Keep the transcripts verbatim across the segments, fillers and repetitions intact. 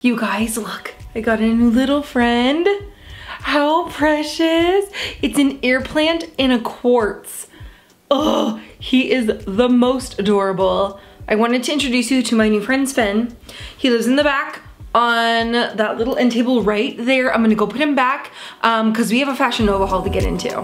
You guys, look, I got a new little friend. How precious. It's an air plant in a quartz. Oh, he is the most adorable. I wanted to introduce you to my new friend, Sven. He lives in the back on that little end table right there. I'm gonna go put him back um, because we have a Fashion Nova haul to get into.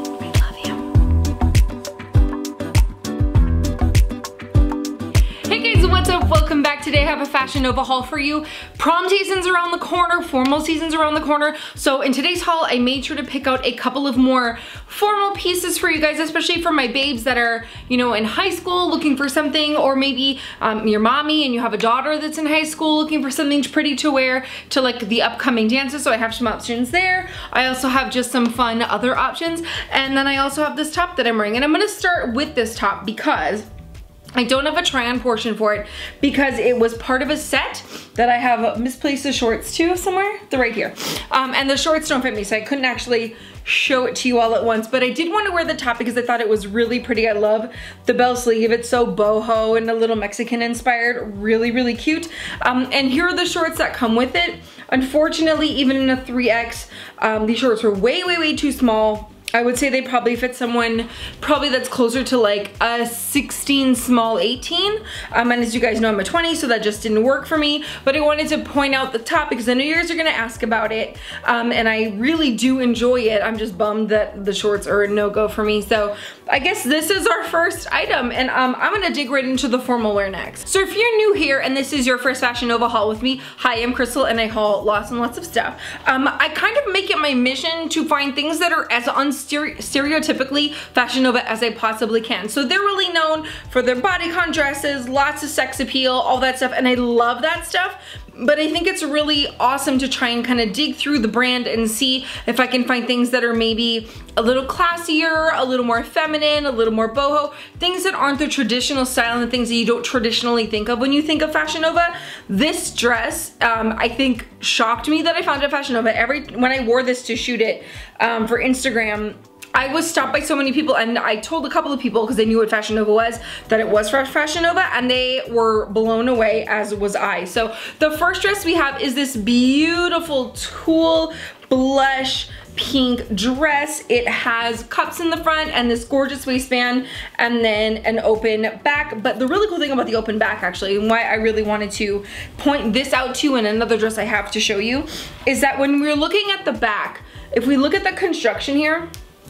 What's up? Welcome back. Today I have a Fashion Nova haul for you. Prom season's around the corner, formal season's around the corner. So in today's haul, I made sure to pick out a couple of more formal pieces for you guys, especially for my babes that are, you know, in high school looking for something, or maybe um, your mommy and you have a daughter that's in high school looking for something pretty to wear to like the upcoming dances. So I have some options there. I also have just some fun other options. And then I also have this top that I'm wearing. And I'm gonna start with this top because I don't have a try-on portion for it because it was part of a set that I have misplaced the shorts to somewhere. They're right here. Um, and the shorts don't fit me, so I couldn't actually show it to you all at once, but I did want to wear the top because I thought it was really pretty. I love the bell sleeve. It's so boho and a little Mexican inspired. Really, really cute. Um, and here are the shorts that come with it. Unfortunately, even in a three X, um, these shorts were way, way, way too small. I would say they probably fit someone probably that's closer to like a sixteen small eighteen. Um, and as you guys know, I'm a twenty, so that just didn't work for me. But I wanted to point out the top because I know you guys are gonna ask about it. Um, and I really do enjoy it. I'm just bummed that the shorts are a no-go for me. So I guess this is our first item, and um, I'm gonna dig right into the formal wear next. So if you're new here and this is your first Fashion Nova haul with me, hi, I'm Crystal and I haul lots and lots of stuff. Um, I kind of make it my mission to find things that are as unstereotypical stereotypically Fashion Nova as I possibly can. So they're really known for their bodycon dresses, lots of sex appeal, all that stuff, and I love that stuff. But I think it's really awesome to try and kind of dig through the brand and see if I can find things that are maybe a little classier, a little more feminine, a little more boho, things that aren't the traditional style and things that you don't traditionally think of when you think of Fashion Nova. This dress, um, I think, shocked me that I found it at Fashion Nova. Every when I wore this to shoot it um, for Instagram, I was stopped by so many people, and I told a couple of people because they knew what Fashion Nova was, that it was for Fashion Nova, and they were blown away, as was I. So the first dress we have is this beautiful tulle blush pink dress. It has cups in the front and this gorgeous waistband and then an open back. But the really cool thing about the open back, actually, and why I really wanted to point this out to you in another dress I have to show you, is that when we're looking at the back, if we look at the construction here,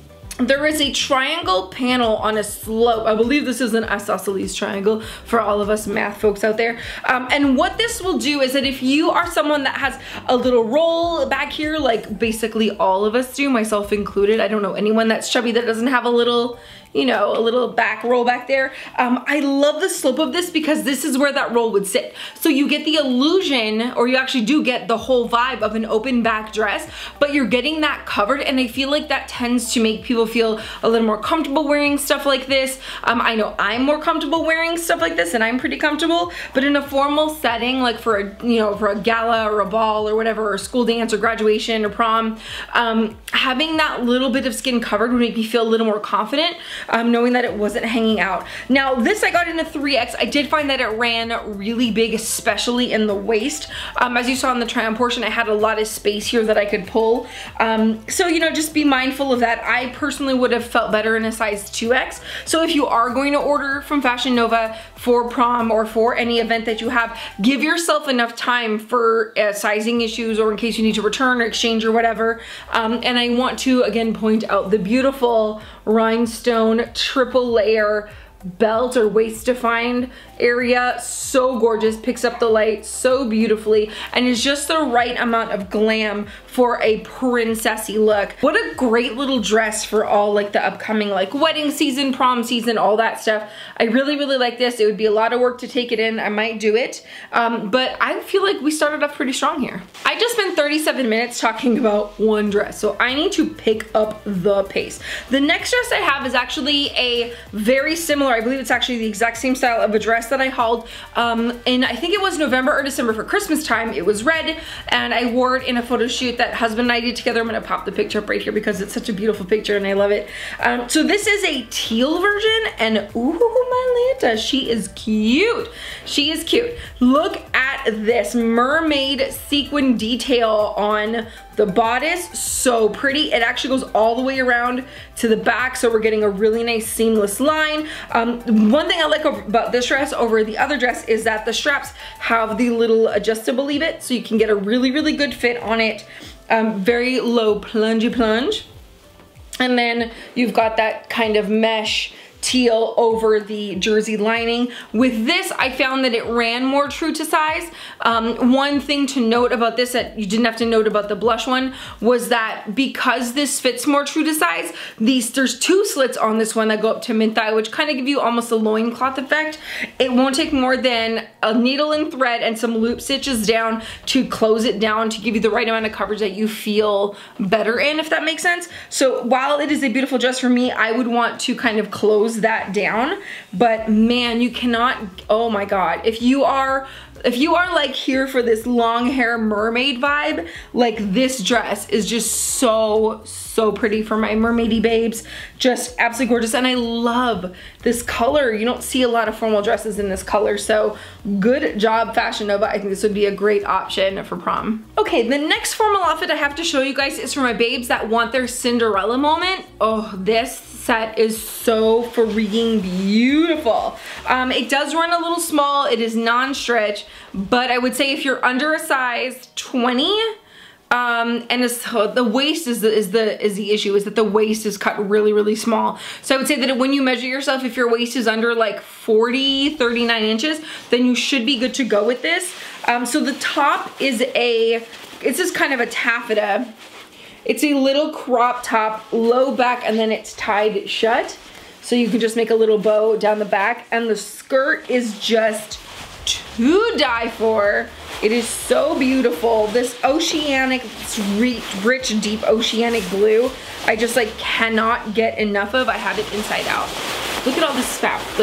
there is a triangle panel on a slope. I believe this is an isosceles triangle for all of us math folks out there. Um, and what this will do is that if you are someone that has a little roll back here, like basically all of us do, myself included, I don't know anyone that's chubby that doesn't have a little, you know, a little back roll back there. Um, I love the slope of this because this is where that roll would sit. So you get the illusion, or you actually do get the whole vibe of an open back dress, but you're getting that covered, and I feel like that tends to make people feel a little more comfortable wearing stuff like this. Um, I know I'm more comfortable wearing stuff like this, and I'm pretty comfortable, but in a formal setting, like for a, you know, for a gala or a ball or whatever, or school dance or graduation or prom, um, having that little bit of skin covered would make me feel a little more confident. Um, knowing that it wasn't hanging out. Now this I got in a three X. I did find that it ran really big, especially in the waist. Um, as you saw in the try-on portion, I had a lot of space here that I could pull. Um, so, you know, just be mindful of that. I personally would have felt better in a size two X. So if you are going to order from Fashion Nova for prom or for any event that you have, give yourself enough time for uh, sizing issues, or in case you need to return or exchange or whatever. Um, and I want to again point out the beautiful rhinestone triple layer belt or waist defined area. So gorgeous, picks up the light so beautifully, and is just the right amount of glam for a princessy look. What a great little dress for all like the upcoming like wedding season, prom season, all that stuff. I really, really like this. It would be a lot of work to take it in. I might do it, um, but I feel like we started off pretty strong here. I just spent thirty-seven minutes talking about one dress, so I need to pick up the pace. The next dress I have is actually a very similar, I believe it's actually the exact same style of a dress that I hauled um, in, I think it was November or December for Christmas time. It was red, and I wore it in a photo shoot that husband and I did together. I'm gonna pop the picture up right here because it's such a beautiful picture and I love it. Um, so this is a teal version, and ooh Violeta. She is cute. She is cute. Look at this mermaid sequin detail on the bodice. So pretty. It actually goes all the way around to the back, so we're getting a really nice seamless line. Um, one thing I like about this dress over the other dress is that the straps have the little adjustable bit, so you can get a really, really good fit on it. Um, very low plungy plunge. And then you've got that kind of mesh teal over the jersey lining. With this, I found that it ran more true to size. Um, one thing to note about this that you didn't have to note about the blush one was that because this fits more true to size, these there's two slits on this one that go up to mid thigh, which kind of give you almost a loincloth effect. It won't take more than a needle and thread and some loop stitches down to close it down to give you the right amount of coverage that you feel better in, if that makes sense. So while it is a beautiful dress for me, I would want to kind of close that down, but man, you cannot, oh my god, if you are if you are like here for this long hair mermaid vibe, like this dress is just so so pretty for my mermaidy babes. Just absolutely gorgeous, and I love this color. You don't see a lot of formal dresses in this color, so good job Fashion Nova. I think this would be a great option for prom. Okay, the next formal outfit I have to show you guys is for my babes that want their Cinderella moment. Oh, this set is so freaking beautiful. Um, it does run a little small, it is non-stretch, but I would say if you're under a size twenty, um, and this, oh, the waist is the, is the is the issue, is that the waist is cut really, really small. So I would say that when you measure yourself, if your waist is under like forty, thirty-nine inches, then you should be good to go with this. Um, so the top is a, it's just kind of a taffeta. It's a little crop top, low back, and then it's tied shut. So you can just make a little bow down the back, and the skirt is just to die for. It is so beautiful. This oceanic, this rich, deep oceanic blue, I just like cannot get enough of. I have it inside out. Look at all this fabric.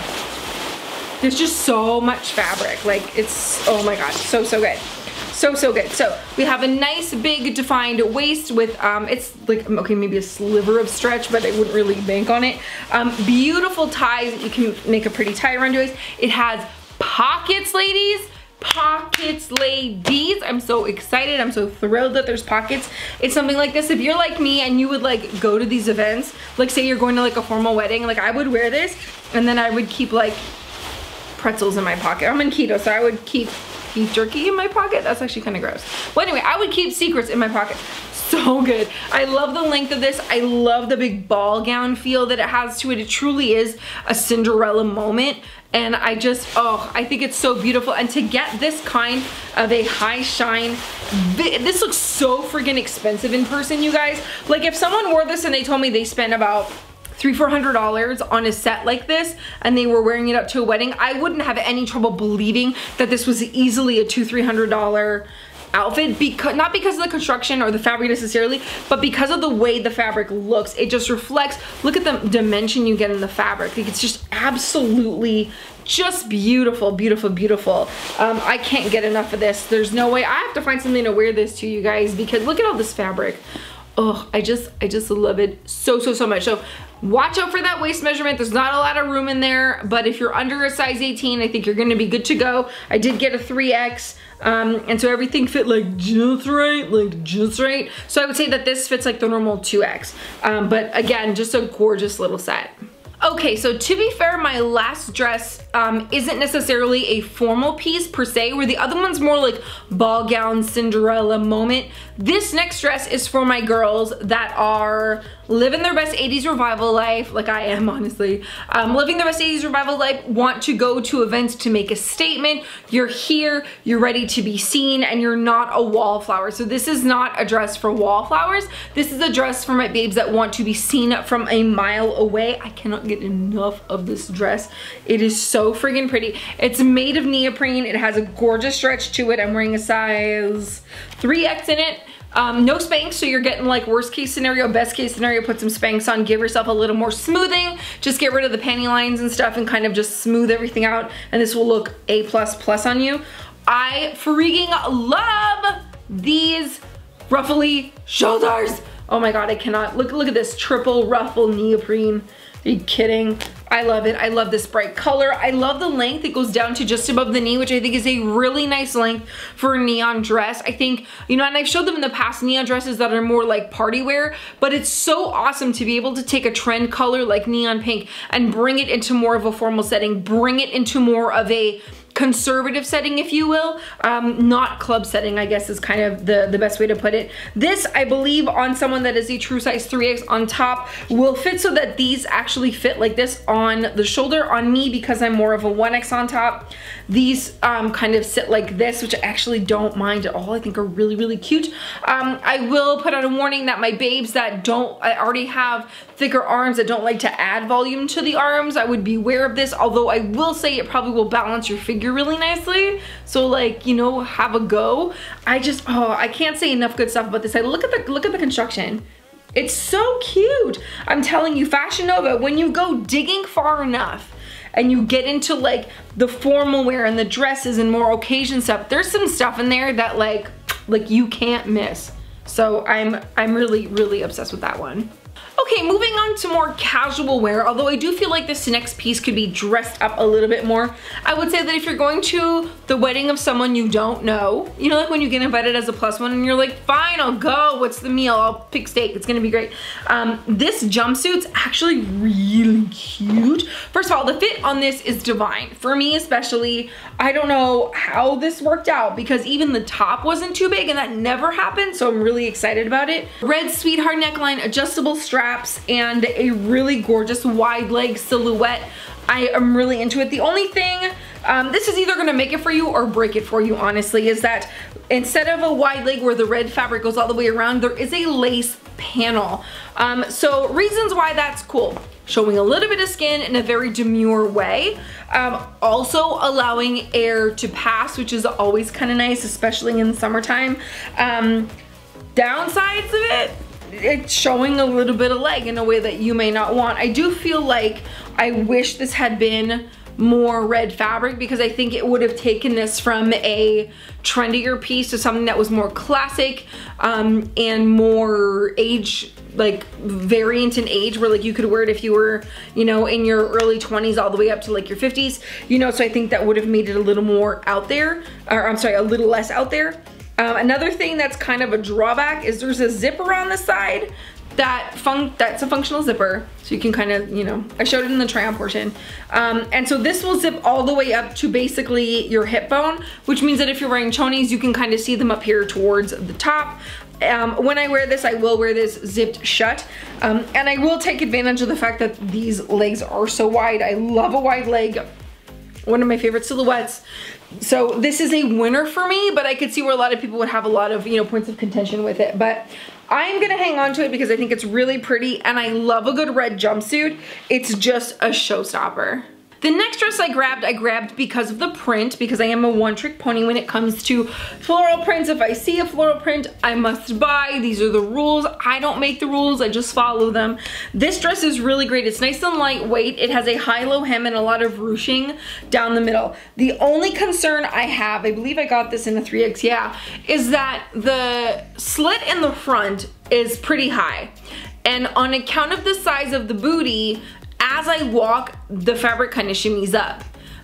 Like, there's just so much fabric. Like, it's, oh my god, so, so good. So, so good. So we have a nice big defined waist with, um, it's like, okay, maybe a sliver of stretch, but I wouldn't really bank on it. Um, beautiful ties that you can make a pretty tie around your waist. It has pockets, ladies. Pockets, ladies. I'm so excited. I'm so thrilled that there's pockets. It's something like this. If you're like me and you would like go to these events, like say you're going to like a formal wedding, like I would wear this and then I would keep like pretzels in my pocket. I'm in keto, so I would keep beef jerky in my pocket. That's actually kind of gross. Well, anyway, I would keep secrets in my pocket. So good. I love the length of this. I love the big ball gown feel that it has to it. It truly is a Cinderella moment. And I just, oh, I think it's so beautiful. And to get this kind of a high shine, this looks so friggin' expensive in person, you guys. Like if someone wore this and they told me they spent about three, four hundred dollars on a set like this and they were wearing it up to a wedding, I wouldn't have any trouble believing that this was easily a two, three hundred dollar outfit, because not because of the construction or the fabric necessarily, but because of the way the fabric looks. It just reflects, look at the dimension you get in the fabric. Like, it's just absolutely just beautiful, beautiful, beautiful. Um, I can't get enough of this. There's no way. I have to find something to wear this to, you guys, because look at all this fabric. Oh, I just, I just love it so, so, so much. So watch out for that waist measurement. There's not a lot of room in there, but if you're under a size eighteen, I think you're gonna be good to go. I did get a three X, um, and so everything fit like just right, like just right. So I would say that this fits like the normal two X, um, but again, just a gorgeous little set. Okay, so to be fair, my last dress um, isn't necessarily a formal piece per se, where the other one's more like ball gown, Cinderella moment. This next dress is for my girls that are living their best eighties revival life, like I am, honestly. Um, living their best eighties revival life, want to go to events to make a statement. You're here, you're ready to be seen, and you're not a wallflower. So this is not a dress for wallflowers. This is a dress for my babes that want to be seen from a mile away. I cannot get enough of this dress. It is so friggin' pretty. It's made of neoprene. It has a gorgeous stretch to it. I'm wearing a size three X in it. Um, no Spanx, so you're getting like worst case scenario, best case scenario, put some Spanx on, give yourself a little more smoothing, just get rid of the panty lines and stuff and kind of just smooth everything out, and this will look A plus plus on you. I freaking love these ruffly shoulders. Oh my god, I cannot. Look, look at this triple ruffle neoprene. Are you kidding? I love it. I love this bright color. I love the length. It goes down to just above the knee, which I think is a really nice length for a neon dress. I think, you know, and I've showed them in the past neon dresses that are more like party wear, but it's so awesome to be able to take a trend color like neon pink and bring it into more of a formal setting, bring it into more of a conservative setting, if you will, um, not club setting, I guess is kind of the, the best way to put it. This, I believe, on someone that is a true size three X on top will fit so that these actually fit like this on the shoulder. On me, because I'm more of a one X on top, these um, kind of sit like this, which I actually don't mind at all. I think are really, really cute. Um, I will put out a warning that my babes that don't, I already have thicker arms that don't like to add volume to the arms, I would beware of this, although I will say it probably will balance your figure really nicely. So like, you know, have a go. I just, oh, I can't say enough good stuff about this. I look at the, look at the construction. It's so cute. I'm telling you, Fashion Nova, when you go digging far enough and you get into like the formal wear and the dresses and more occasion stuff, there's some stuff in there that like, like you can't miss. So I'm, I'm really, really obsessed with that one. Okay, moving on to more casual wear, although I do feel like this next piece could be dressed up a little bit more. I would say that if you're going to the wedding of someone you don't know, you know, like when you get invited as a plus one and you're like, fine, I'll go, what's the meal? I'll pick steak, it's gonna be great. Um, this jumpsuit's actually really cute. First of all, the fit on this is divine. For me especially, I don't know how this worked out because even the top wasn't too big and that never happened, so I'm really excited about it. Red sweetheart neckline, adjustable strap, and a really gorgeous wide leg silhouette. I am really into it. The only thing, um, this is either gonna make it for you or break it for you, honestly, is that instead of a wide leg where the red fabric goes all the way around, there is a lace panel. Um, so reasons why that's cool. Showing a little bit of skin in a very demure way. Um, also allowing air to pass, which is always kind of nice, especially in the summertime. Um, downsides of it, it's showing a little bit of leg in a way that you may not want. I do feel like I wish this had been more red fabric because I think it would have taken this from a trendier piece to something that was more classic um, and more age, like variant in age, where like you could wear it if you were, you know, in your early twenties all the way up to like your fifties, you know, so I think that would have made it a little more out there, or I'm sorry, a little less out there. Um, another thing that's kind of a drawback is there's a zipper on the side that fun that's a functional zipper, so you can kind of, you know, I showed it in the try on portion. Um, and so this will zip all the way up to basically your hip bone, which means that if you're wearing chonies, you can kind of see them up here towards the top. Um, when I wear this, I will wear this zipped shut. Um, and I will take advantage of the fact that these legs are so wide. I love a wide leg. One of my favorite silhouettes. So this is a winner for me, but I could see where a lot of people would have a lot of, you know, points of contention with it. But I'm gonna hang on to it because I think it's really pretty and I love a good red jumpsuit. It's just a showstopper. The next dress I grabbed, I grabbed because of the print, because I am a one-trick pony when it comes to floral prints. If I see a floral print, I must buy. These are the rules. I don't make the rules, I just follow them. This dress is really great. It's nice and lightweight. It has a high-low hem and a lot of ruching down the middle. The only concern I have, I believe I got this in a three X, yeah, is that the slit in the front is pretty high. And on account of the size of the booty, as I walk, the fabric kind of shimmies up.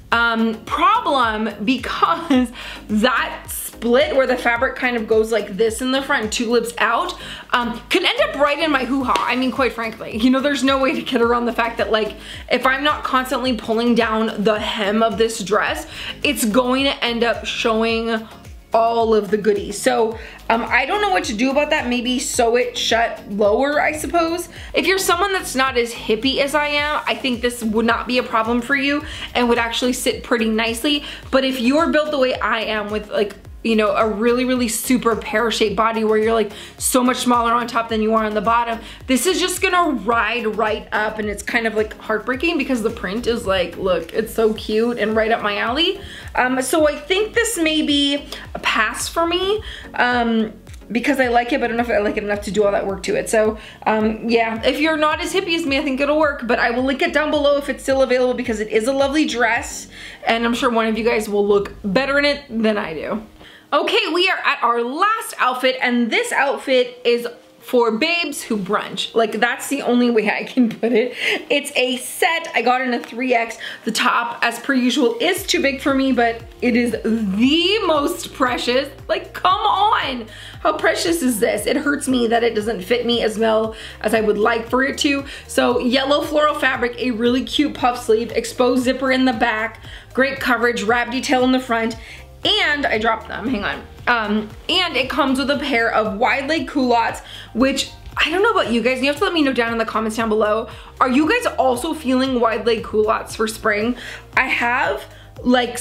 Um, problem, because that split where the fabric kind of goes like this in the front and tulips out, um, could end up right in my hoo-ha. I mean, quite frankly, you know, there's no way to get around the fact that like, if I'm not constantly pulling down the hem of this dress, it's going to end up showing all of the goodies. So um, I don't know what to do about that. Maybe sew it shut lower, I suppose. If you're someone that's not as hippie as I am, I think this would not be a problem for you and would actually sit pretty nicely. But if you're built the way I am with like, you know, a really, really super pear-shaped body where you're like so much smaller on top than you are on the bottom, this is just gonna ride right up, and it's kind of like heartbreaking because the print is like, look, it's so cute and right up my alley. Um, so I think this may be a pass for me. Um, because I like it, but I don't know if I like it enough to do all that work to it. So um, yeah, if you're not as hippie as me, I think it'll work, but I will link it down below if it's still available because it is a lovely dress, and I'm sure one of you guys will look better in it than I do. Okay, we are at our last outfit, and this outfit is for babes who brunch. Like, that's the only way I can put it. It's a set. I got in a three X. The top, as per usual, is too big for me, but it is the most precious. Like, come on. How precious is this? It hurts me that it doesn't fit me as well as I would like for it to. So yellow floral fabric, a really cute puff sleeve, exposed zipper in the back, great coverage, wrap detail in the front, and I dropped them, hang on. Um, and it comes with a pair of wide leg culottes, which I don't know about you guys, you have to let me know down in the comments down below. Are you guys also feeling wide leg culottes for spring? I have like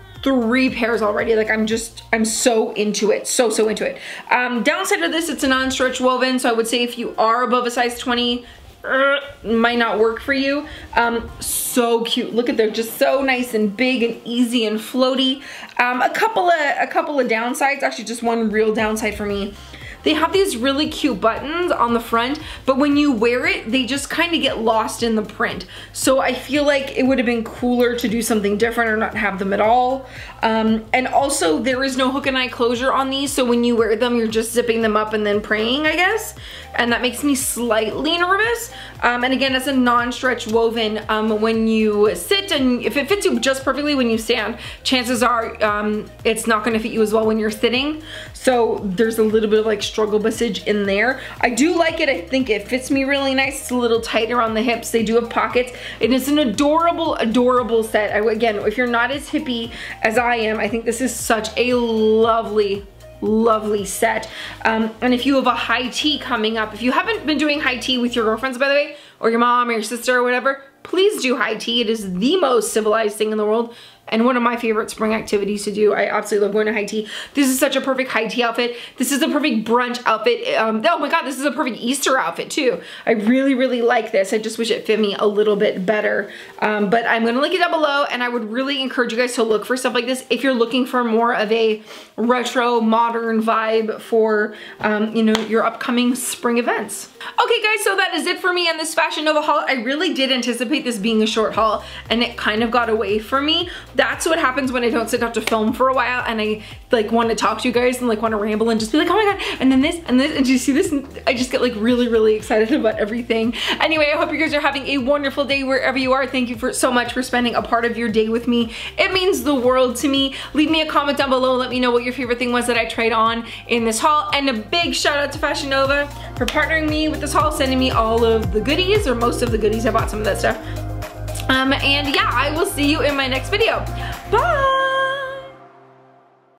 three pairs already. Like, I'm just, I'm so into it, so, so into it. Um, downside of this, it's a non-stretch woven, so I would say if you are above a size twenty, Uh, might not work for you. Um, so cute. Look at, they're just so nice and big and easy and floaty. Um, a couple of a couple of downsides. Actually, just one real downside for me. They have these really cute buttons on the front, but when you wear it, they just kind of get lost in the print. So I feel like it would have been cooler to do something different or not have them at all. Um, and also, there is no hook and eye closure on these, so when you wear them, you're just zipping them up and then praying, I guess. And that makes me slightly nervous. Um, and again, it's a non-stretch woven. Um, when you sit, and if it fits you just perfectly when you stand, chances are um, it's not gonna fit you as well when you're sitting. So there's a little bit of like struggle message in there. I do like it. I think it fits me really nice. It's a little tight around the hips. They do have pockets. It is an adorable, adorable set. I, again, if you're not as hippie as I am, I think this is such a lovely, lovely set. Um, and if you have a high tea coming up, if you haven't been doing high tea with your girlfriends, by the way, or your mom or your sister or whatever, please do high tea. It is the most civilized thing in the world, and one of my favorite spring activities to do. I absolutely love going to high tea. This is such a perfect high tea outfit. This is a perfect brunch outfit. Um, oh my God, this is a perfect Easter outfit too. I really, really like this. I just wish it fit me a little bit better. Um, but I'm gonna link it down below, and I would really encourage you guys to look for stuff like this if you're looking for more of a retro, modern vibe for um, you know, your upcoming spring events. Okay guys, so that is it for me on this Fashion Nova haul. I really did anticipate this being a short haul, and it kind of got away from me. That's what happens when I don't sit down to film for a while and I like want to talk to you guys and like want to ramble and just be like, oh my God, and then this and this, and do you see this? And I just get like really, really excited about everything. Anyway, I hope you guys are having a wonderful day wherever you are. Thank you for so much for spending a part of your day with me. It means the world to me. Leave me a comment down below and let me know what your favorite thing was that I tried on in this haul. And a big shout out to Fashion Nova for partnering me with this haul, sending me all of the goodies, or most of the goodies. I bought some of that stuff. Um, and yeah, I will see you in my next video. Bye!